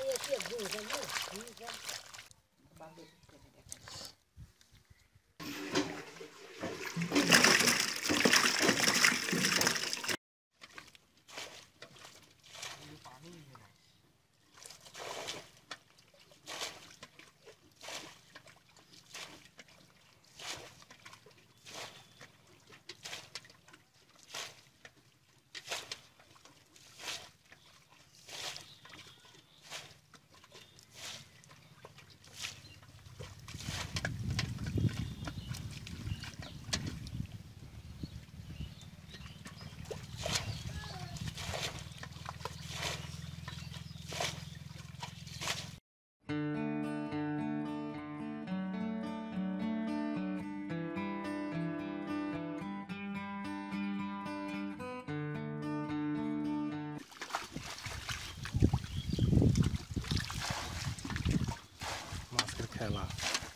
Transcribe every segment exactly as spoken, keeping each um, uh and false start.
খেলা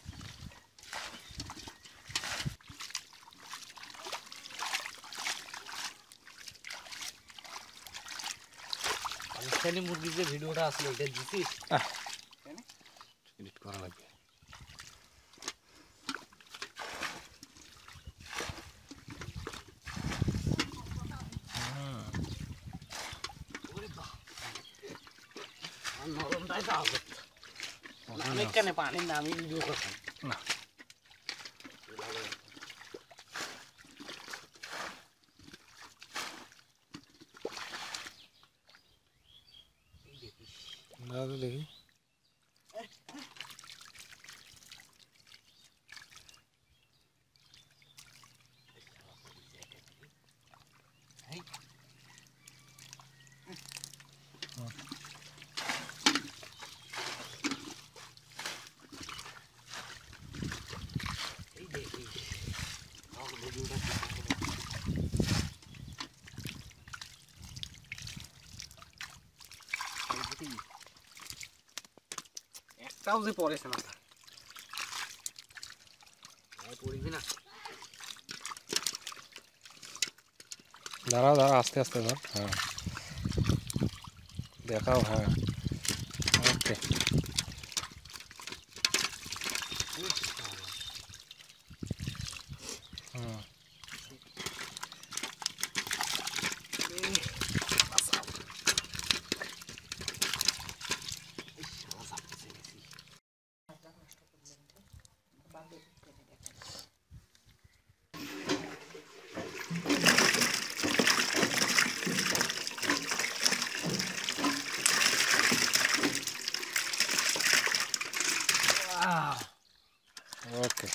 পাকিস্তানি মুরগির যে ভিডিওটা আসলো এটা দিছিস? এডিট করা লাগবে। নরমটাই তো হবে। আমি কেন পানি না আমি ভিডিও করতাম না। দেখি একটাও যে পড়েছে না পড়বি না। দাঁড়াও দাঁড়াও আস্তে আস্তে ধর। হ্যাঁ দেখাও। হ্যাঁ ওকে হুম ওকে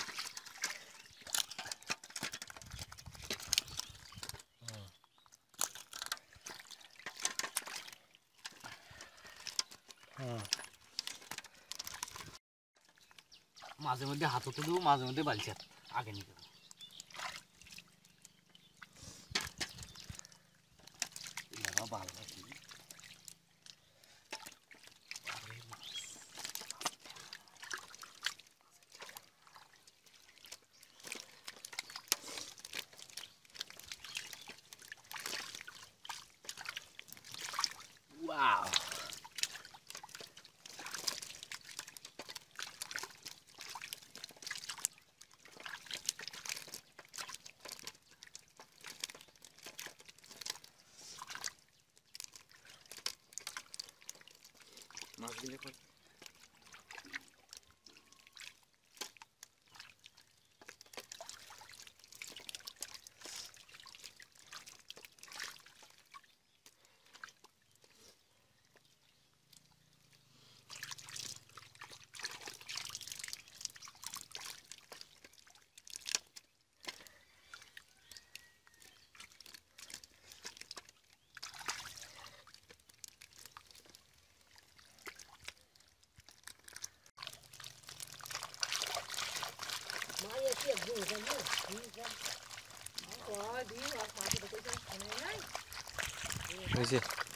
মাঝে মধ্যে হাতও তো দেবো, মাঝে মধ্যে বালছি আগে নিতে ভালো লাগে। Wow. মাছ দিলে কত? হয়েছে।